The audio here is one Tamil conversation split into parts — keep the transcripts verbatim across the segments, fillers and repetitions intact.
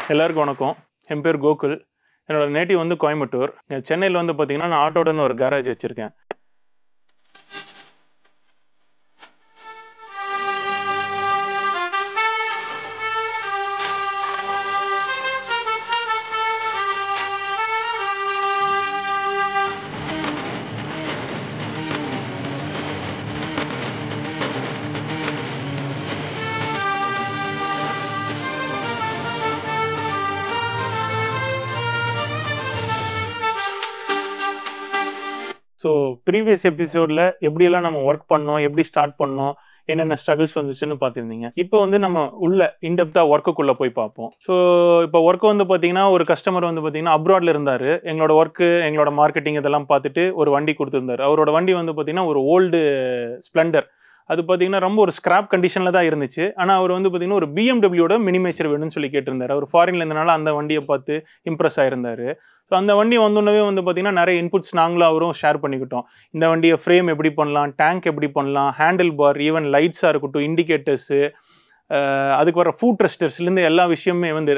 எல்லாருக்கும் வணக்கம். என் பேர் கோகுல். என்னோட நேட்டிவ் வந்து கோயம்புத்தூர். சென்னையில் வந்து பார்த்தீங்கன்னா நான் ஆட்டோடன்னு ஒரு கேரேஜ் வச்சுருக்கேன். ஸோ ப்ரீவியஸ் எபிசோடில் எப்படியெல்லாம் நம்ம ஒர்க் பண்ணோம், எப்படி ஸ்டார்ட் பண்ணோம், என்னென்ன ஸ்ட்ரகிள்ஸ் வந்துச்சுன்னு பார்த்துருந்தீங்க. இப்போ வந்து நம்ம உள்ள இன்டெப்த்தாக ஒர்க்குள்ளே போய் பார்ப்போம். ஸோ இப்போ ஒர்க்கு வந்து பார்த்தீங்கன்னா ஒரு கஸ்டமர் வந்து பார்த்தீங்கன்னா அப்ராட்ல இருந்தார். எங்களோட ஒர்க்கு, எங்களோட மார்க்கெட்டிங் இதெல்லாம் பார்த்துட்டு ஒரு வண்டி கொடுத்துருந்தாரு. அவரோட வண்டி வந்து பார்த்தீங்கன்னா ஒரு ஓல்டு ஸ்ப்ளெண்டர். அது பார்த்தீங்கன்னா ரொம்ப ஒரு ஸ்கிராப் கண்டிஷனில் தான் இருந்துச்சு. ஆனால் அவர் வந்து பார்த்தீங்கன்னா ஒரு பிஎம்டபிள்யூட மினிமேச்சர் வேணும்னு சொல்லி கேட்டிருந்தார். அவர் ஃபாரின்ல இருந்தனால அந்த வண்டியை பார்த்து இம்ப்ரெஸ் ஆயிருந்தார். ஸோ அந்த வண்டி வந்தோடனே வந்து பார்த்தீங்கன்னா நிறைய இன்புட்ஸ் நாங்களும் அவரும் ஷேர் பண்ணிக்கிட்டோம். இந்த வண்டியை ஃப்ரேம் எப்படி பண்ணலாம், டேங்க் எப்படி பண்ணலாம், ஹேண்டில் பார், ஈவன் லைட்ஸாக இருக்கட்டும், இண்டிகேட்டர்ஸு, அதுக்கு வர ஃபுட் ரெஸ்டர்ஸ்லேருந்து எல்லா விஷயமே வந்து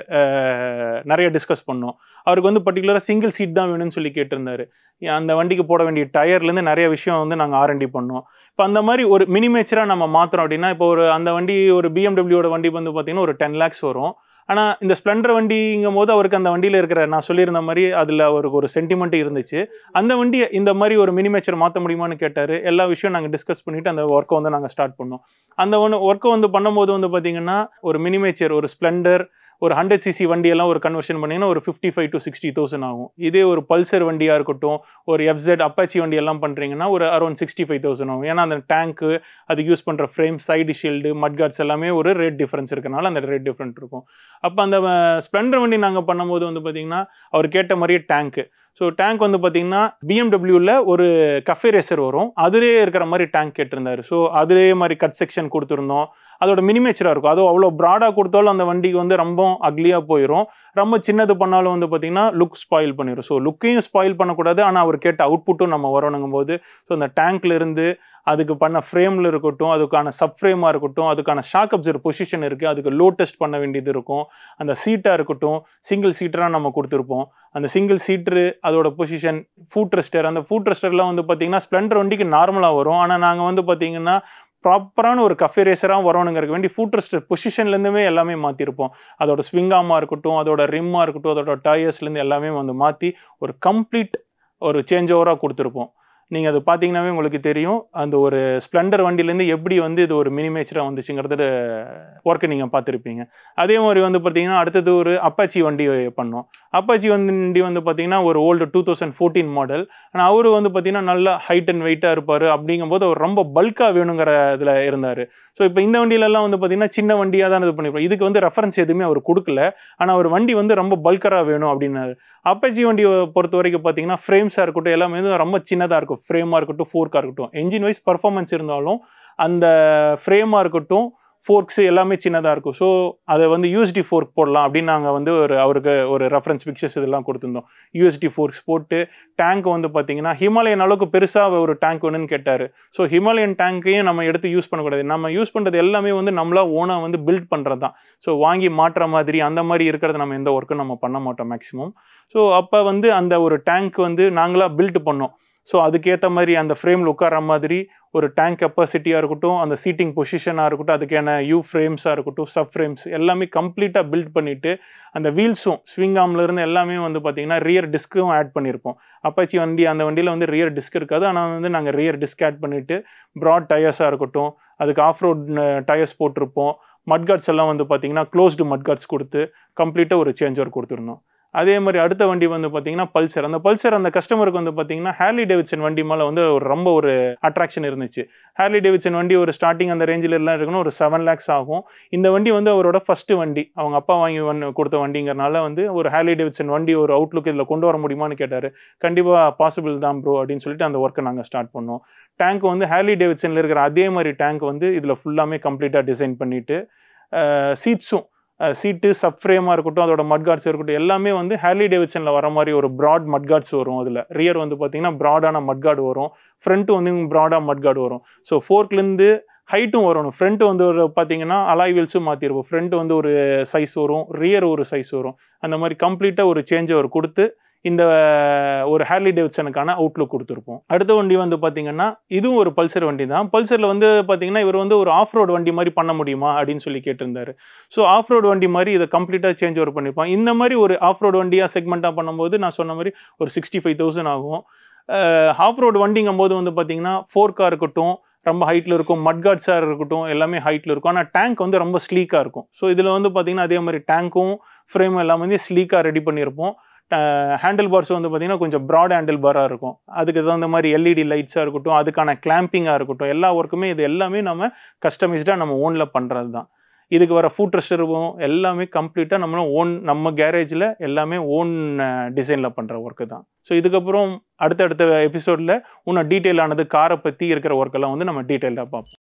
நிறைய டிஸ்கஸ் பண்ணோம். அவருக்கு வந்து பர்டிகுலராக சிங்கிள் சீட் தான் வேணும்னு சொல்லி கேட்டிருந்தாரு. அந்த வண்டிக்கு போட வேண்டிய டயர்லேருந்து நிறைய விஷயம் வந்து நாங்கள் ஆர்என்டி பண்ணோம். இப்போ அந்த மாதிரி ஒரு மினிமேச்சராக நம்ம மாற்றுறோம் அப்படின்னா, இப்போ ஒரு அந்த வண்டி ஒரு பிஎம்டபிள்யூட வண்டி வந்து பார்த்தீங்கன்னா ஒரு டென் லேக்ஸ் வரும். ஆனால் இந்த ஸ்ப்ளெண்டர் வண்டிங்கும் போது அவருக்கு அந்த வண்டியில் இருக்கிற நான் சொல்லியிருந்த மாதிரி அதில் அவருக்கு ஒரு சென்டிமெண்ட் இருந்துச்சு. அந்த வண்டியை இந்த மாதிரி ஒரு மினிமேச்சர் மாற்ற முடியுமான்னு கேட்டார். எல்லா விஷயம் நாங்கள் டிஸ்கஸ் பண்ணிவிட்டு அந்த ஒர்க்கை வந்து நாங்கள் ஸ்டார்ட் பண்ணோம். அந்த ஒன்று ஒர்க்கை வந்து பண்ணும்போது வந்து பார்த்தீங்கன்னா ஒரு மினிமேச்சர், ஒரு ஸ்ப்ளெண்டர், ஒரு ஹண்ட்ரட் சிசி வண்டியெல்லாம் ஒரு கன்வர்ஷன் பண்ணிங்கன்னா ஒரு fifty five to sixty thousand ஆகும். இதே ஒரு பல்சர் வண்டியாக இருக்கட்டும், ஒரு எஃப்செட் அப்பாச்சி வண்டியெல்லாம் பண்ணுறீங்கன்னா ஒரு அரௌண்ட் சிக்ஸ்டி ஃபைவ் தௌசண்ட் ஆகும். ஏன்னா அந்த டேங்க்கு, அதுக்கு யூஸ் பண்ணுற ஃப்ரேம், சைடு ஷீல்டு, மட்கார்ட்ஸ் எல்லாமே ஒரு ரேட் டிஃப்ரென்ஸ் இருக்கனால அந்த ரேட் டிஃப்ரெண்ட் இருக்கும். அப்போ அந்த ஸ்ப்ளெண்டர் வண்டி நாங்கள் பண்ணும்போது வந்து பார்த்தீங்கன்னா அவர் கேட்ட மாதிரியே டேங்க்கு. ஸோ டேங்க் வந்து பார்த்தீங்கன்னா பிஎம்டபிள்யூவில் ஒரு கஃபே ரேசர் வரும், அதுலேயே இருக்கிற மாதிரி டேங்க் கேட்டிருந்தாரு. ஸோ அதே மாதிரி கட் செக்ஷன் கொடுத்துருந்தோம். அதோட மினிமேச்சராக இருக்கும். அதுவும் அவ்வளோ ப்ராடாக கொடுத்தாலும் அந்த வண்டிக்கு வந்து ரொம்ப அக்லியாக போயிடும். ரொம்ப சின்னது பண்ணாலும் வந்து பார்த்தீங்கன்னா லுக் ஸ்பாயில் பண்ணிடும். ஸோ லுக்கையும் ஸ்பாயில் பண்ணக்கூடாது, ஆனால் அவர் கேட்ட அவுட்புட்டும் நம்ம வரணுங்கும் போது ஸோ அந்த டேங்க்லேருந்து அதுக்கு பண்ண ஃப்ரேமில் இருக்கட்டும், அதுக்கான சப் ஃப்ரேமாக இருக்கட்டும், அதுக்கான ஷாக் அப்சர்வர் பொசிஷன் இருக்குது, அதுக்கு லோ டெஸ்ட் பண்ண வேண்டியது இருக்கும். அந்த சீட்டாக இருக்கட்டும், சிங்கிள் சீட்டராக நம்ம கொடுத்துருப்போம். அந்த சிங்கிள் சீட்ரு, அதோட பொசிஷன், ஃபுட் ரெஸ்டர், அந்த ஃபுட் ரெஸ்டர்லாம் வந்து பார்த்தீங்கன்னா ஸ்ப்ளெண்டர் வண்டிக்கு நார்மலாக வரும். ஆனால் நாங்கள் வந்து பார்த்தீங்கன்னா ப்ராப்பரான ஒரு கஃபே ரேசராக வரணுங்கிறதுக்கு வேண்டி ஃபுட் ரெஸ்டர் பொசிஷன்லேருந்துமே எல்லாமே மாற்றிருப்போம். அதோட ஸ்விங்காமாக இருக்கட்டும், அதோட ரிம்மாக இருக்கட்டும், அதோட டயர்ஸ்லேருந்து எல்லாமே வந்து மாற்றி ஒரு கம்ப்ளீட் ஒரு சேஞ்ச் ஓவராக கொடுத்துருப்போம். நீங்கள் அது பார்த்தீங்கன்னாவே உங்களுக்கு தெரியும் அந்த ஒரு ஸ்ப்ளெண்டர் வண்டியிலேருந்து எப்படி வந்து இது ஒரு மினிமேச்சராக வந்துச்சுங்கிறது ஒர்க்கு நீங்கள் பார்த்துருப்பீங்க. அதே மாதிரி வந்து பார்த்தீங்கன்னா அடுத்தது ஒரு அப்பாச்சி வண்டி பண்ணோம். அப்பாச்சி வண்டி வந்து பார்த்தீங்கன்னா ஒரு old two thousand fourteen model. ஆனால் அவர் வந்து பார்த்தீங்கன்னா நல்லா ஹைட் அண்ட் வெயிட்டாக இருப்பார். அப்படிங்கும்போது அவர் ரொம்ப பல்காக வேணுங்கிற இதில் இருந்தார். ஸோ இப்போ இந்த வண்டியிலலாம் வந்து பார்த்தீங்கன்னா சின்ன வண்டியாக தான் இது பண்ணியிருப்போம். இதுக்கு வந்து ரெஃபரன்ஸ் எதுவுமே அவர் கொடுக்கல. ஆனால் அவர் வண்டி வந்து ரொம்ப பல்கராக வேணும் அப்படின்னாரு. அப்பாச்சி வண்டியை பொறுத்த வரைக்கும் பார்த்தீங்கன்னா ஃப்ரேம்ஸாக இருக்கட்டும், எல்லாமே வந்து ரொம்ப சின்னதாக இருக்கும். ஃப்ரேமாக இருக்கட்டும், ஃபோர்க்காக இருக்கட்டும், என்ஜின் வைஸ் பர்ஃபார்மன்ஸ் இருந்தாலும் அந்த ஃப்ரேமாக இருக்கட்டும், ஃபோர்க்ஸ் எல்லாமே சின்னதாக இருக்கும். ஸோ அதை வந்து யூஎஸ்டி ஃபோர்க் போடலாம் அப்படின்னு நாங்கள் வந்து ஒரு அவருக்கு ஒரு ரெஃபரன்ஸ் பிக்சர்ஸ் இதெல்லாம் கொடுத்துருந்தோம். யூஎஸ்டி ஃபோர்க்ஸ் போட்டு டேங்க் வந்து பார்த்தீங்கன்னா ஹிமாலயன் அளவுக்கு பெருசாக ஒரு டேங்க் வேணும்னு கேட்டார். ஸோ ஹிமாலயன் டேங்க்கையும் நம்ம எடுத்து யூஸ் பண்ணக்கூடாது. நம்ம யூஸ் பண்ணுறது எல்லாமே வந்து நம்மளா ஓனாக வந்து பில்ட் பண்ணுறது தான். ஸோ வாங்கி மாற்ற மாதிரி அந்த மாதிரி இருக்கிறத நம்ம எந்த ஒர்க்கும் நம்ம பண்ண மாட்டோம் மேக்ஸிமம். ஸோ அப்போ வந்து அந்த ஒரு டேங்க் வந்து நாங்களாக பில்ட் பண்ணோம். ஸோ அதுக்கேற்ற மாதிரி அந்த ஃப்ரேமில் உட்கார மாதிரி ஒரு டேங்க் கெப்பாசிட்டியாக இருக்கட்டும், அந்த சீட்டிங் பொசிஷனாக இருக்கட்டும், அதுக்கான யூ ஃப்ரேம்ஸாக இருக்கட்டும், சப் ஃப்ரேம்ஸ் எல்லாமே கம்ப்ளீட்டாக பில்ட் பண்ணிவிட்டு அந்த வீல்ஸும் ஸ்விங் ஆர்ம்லேருந்து எல்லாமே வந்து பார்த்திங்கன்னா ரியர் டிஸ்க்கும் ஆட் பண்ணியிருப்போம். அப்பாச்சி வண்டி அந்த வண்டியில் வந்து ரியர் டிஸ்க் இருக்காது. ஆனால் வந்து நாங்கள் ரியர் டிஸ்க் ஆட் பண்ணிவிட்டு ப்ராட் டயர்ஸாக இருக்கட்டும், அதுக்கு ஆஃப் ரோட் டயர்ஸ் போட்டிருப்போம். மட்கார்ட்ஸ் எல்லாம் வந்து பார்த்திங்கன்னா க்ளோஸ்டு மட்கார்ட்ஸ் கொடுத்து கம்ப்ளீட்டாக ஒரு சேஞ்ச் ஓவர் கொடுத்துருந்தோம். அதே மாதிரி அடுத்த வண்டி வந்து பார்த்தீங்கன்னா பல்சர். அந்த பல்சர் அந்த கஸ்டமருக்கு வந்து பார்த்தீங்கன்னா ஹார்லி டேவிட்சன் வண்டி மேலே வந்து ஒரு ரொம்ப ஒரு அட்ராக்ஷன் இருந்துச்சு. ஹார்லி டேவிட்சன் வண்டி ஒரு ஸ்டார்டிங் அந்த ரேஞ்சில் எல்லாம் இருக்கணும் ஒரு செவன் லேக்ஸ் ஆகும். இந்த வண்டி வந்து அவரோட ஃபர்ஸ்ட் வண்டி, அவங்க அப்பா வாங்கி வண்டி கொடுத்த வண்டிங்கிறனால வந்து ஒரு ஹார்லி டேவிட்சன் வண்டி ஒரு அவுட்லுக் இதில் கொண்டு வர முடியுமான்னு கேட்டார். கண்டிப்பாக பாசிபிள் தான் ப்ரோ அப்படின்னு சொல்லிட்டு அந்த ஒர்க்கை நாங்கள் ஸ்டார்ட் பண்ணோம். டேங்க் வந்து ஹார்லி டேவிட்சனில் இருக்கிற அதே மாதிரி டேங்க் வந்து இதில் ஃபுல்லாமே கம்ப்ளீட்டாக டிசைன் பண்ணிவிட்டு சீட்ஸும் சீட்டு சப் ஃப்ரேமாக இருக்கட்டும், அதோட மட்கார்ட்ஸ் இருக்கட்டும், எல்லாமே வந்து ஹார்லி டேவிட்சனில் வர மாதிரி ஒரு ப்ராட் மட்கார்ட்ஸ் வரும். அதில் ரியர் வந்து பார்த்தீங்கன்னா ப்ராடான மட்கார்டு வரும், ஃப்ரண்ட்டு வந்து ப்ராடாக மட்கார்டு வரும். ஸோ ஃபோர்க்லேருந்து ஹைட்டும் வரணும். ஃப்ரண்ட் வந்து ஒரு பார்த்தீங்கன்னா அலாய் வீல்ஸும் மாற்றிருப்போம். ஃப்ரண்ட் வந்து ஒரு சைஸ் வரும், ரியர் ஒரு சைஸ் வரும். அந்த மாதிரி கம்ப்ளீட்டாக ஒரு சேஞ்ச் ஒரு கொடுத்து இந்த ஒரு ஹார்லி டேவிட்சனுக்கான அவுட்லுக் கொடுத்துருப்போம். அடுத்த வண்டி வந்து பார்த்தீங்கன்னா இதுவும் ஒரு பல்சர் வண்டி தான். பல்சரில் வந்து பார்த்தீங்கன்னா இவர் வந்து ஒரு ஆஃப் ரோடு வண்டி மாதிரி பண்ண முடியுமா அப்படின்னு சொல்லி கேட்டிருந்தாரு. ஸோ ஆஃப் ரோடு வண்டி மாதிரி இதை கம்ப்ளீட்டாக சேஞ்ச் ஓவர் பண்ணியிருப்பான். இந்த மாதிரி ஒரு ஆஃப் ரோடு வண்டியாக செக்மெண்ட்டாக பண்ணும்போது நான் சொன்ன மாதிரி ஒரு சிக்ஸ்டி ஃபைவ் தௌசண்ட் ஆகும். ஆஃப் ரோடு வண்டிங்கும் போது வந்து பார்த்தீங்கன்னா ஃபோர்க்காக இருக்கட்டும், ரொம்ப ஹைட்டில் இருக்கும், மட்கார்ட்ஸாக இருக்கட்டும், எல்லாமே ஹைட்டில் இருக்கும். ஆனால் டேங்க் வந்து ரொம்ப ஸ்லீக்காக இருக்கும். ஸோ இதில் வந்து பார்த்தீங்கன்னா அதே மாதிரி டேங்க்கும் ஃப்ரேமும் எல்லாம் வந்து ஸ்லீக்காக ரெடி பண்ணியிருப்போம். ஹேண்டில் பார்ஸ் வந்து பார்த்தீங்கன்னா கொஞ்சம் ப்ராட் ஹேண்டில் பாராக இருக்கும். அதுக்கு தகுந்த மாதிரி எல்இடி லைட்ஸாக இருக்கட்டும், அதுக்கான கிளாம்பிங்காக இருக்கட்டும், எல்லா ஒர்க்குமே இது எல்லாமே நம்ம கஸ்டமைஸ்டாக நம்ம ஓனில் பண்ணுறது தான். இதுக்கு வர ஃபுட் ரெஸ்டரும் எல்லாமே கம்ப்ளீட்டாக நம்ம ஓன் நம்ம கேரேஜில் எல்லாமே ஓன் டிசைனில் பண்ணுற ஒர்க்கு தான். ஸோ இதுக்கப்புறம் அடுத்தடுத்த எபிசோடில் இன்னும் டீட்டெயிலானது காரை பற்றி இருக்கிற ஒர்க்கெல்லாம் வந்து நம்ம டீட்டெயிலாக பார்ப்போம்.